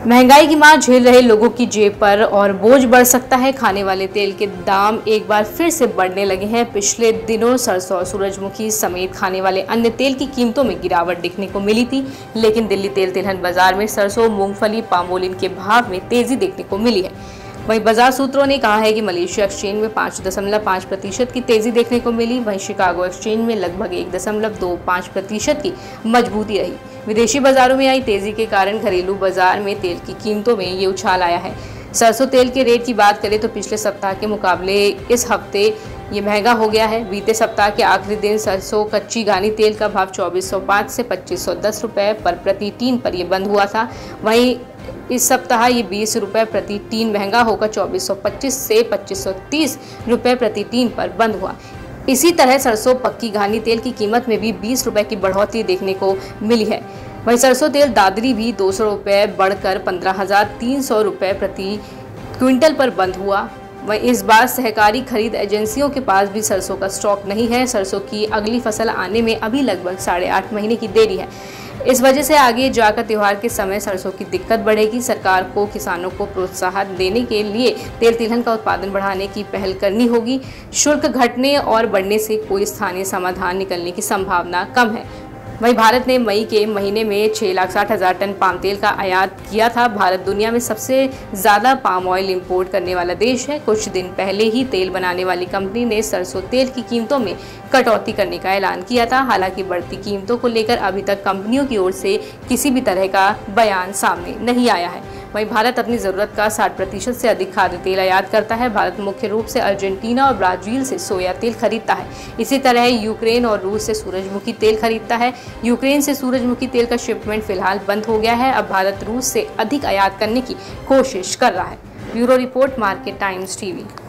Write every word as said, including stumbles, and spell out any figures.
महंगाई की मार झेल रहे लोगों की जेब पर और बोझ बढ़ सकता है। खाने वाले तेल के दाम एक बार फिर से बढ़ने लगे हैं। पिछले दिनों सरसों, सूरजमुखी समेत खाने वाले अन्य तेल की कीमतों में गिरावट देखने को मिली थी, लेकिन दिल्ली तेल तिलहन बाजार में सरसों, मूंगफली, पामोलिन के भाव में तेजी देखने को मिली है। वहीं बाजार सूत्रों ने कहा है कि मलेशिया एक्सचेंज में पाँच दशमलव पाँच प्रतिशत की तेजी देखने को मिली। वहीं शिकागो एक्सचेंज में लगभग एक दशमलव दो पाँच प्रतिशत की मजबूती रही। विदेशी बाजारों में आई तेजी के कारण घरेलू बाजार में तेल की कीमतों में ये उछाल आया है। सरसों तेल के रेट की बात करें तो पिछले सप्ताह के मुकाबले इस हफ्ते ये महंगा हो गया है। बीते सप्ताह के आखिरी दिन सरसों कच्ची घानी तेल का भाव चौबीस सौ पाँच से पच्चीस सौ दस रुपये पर प्रति टीन पर यह बंद हुआ था। वहीं इस सप्ताह ये बीस रुपये प्रति टीन महंगा होकर चौबीस सौ पच्चीस से पच्चीस सौ तीस रुपये प्रति टीन पर बंद हुआ। इसी तरह सरसों पक्की घानी तेल की कीमत में भी बीस रुपये की बढ़ोतरी देखने को मिली है। वहीं सरसों तेल दादरी भी दो सौ रुपये बढ़कर पंद्रह हजार तीन सौ रुपये प्रति क्विंटल पर बंद हुआ। वहीं इस बार सहकारी खरीद एजेंसियों के पास भी सरसों का स्टॉक नहीं है। सरसों की अगली फसल आने में अभी लगभग साढ़े आठ महीने की देरी है। इस वजह से आगे जाकर त्योहार के समय सरसों की दिक्कत बढ़ेगी। सरकार को किसानों को प्रोत्साहन देने के लिए तेल तिलहन का उत्पादन बढ़ाने की पहल करनी होगी। शुल्क घटने और बढ़ने से कोई स्थानीय समाधान निकलने की संभावना कम है। वहीं भारत ने मई के महीने में छह लाख साठ हजार टन पाम तेल का आयात किया था। भारत दुनिया में सबसे ज़्यादा पाम ऑयल इंपोर्ट करने वाला देश है। कुछ दिन पहले ही तेल बनाने वाली कंपनी ने सरसों तेल की कीमतों में कटौती करने का ऐलान किया था। हालांकि बढ़ती कीमतों को लेकर अभी तक कंपनियों की ओर से किसी भी तरह का बयान सामने नहीं आया है। वहीं भारत अपनी ज़रूरत का साठ प्रतिशत से अधिक खाद्य तेल आयात करता है। भारत मुख्य रूप से अर्जेंटीना और ब्राज़ील से सोया तेल खरीदता है। इसी तरह यूक्रेन और रूस से सूरजमुखी तेल खरीदता है। यूक्रेन से सूरजमुखी तेल का शिपमेंट फिलहाल बंद हो गया है। अब भारत रूस से अधिक आयात करने की कोशिश कर रहा है। Bureau report, Market Times TV.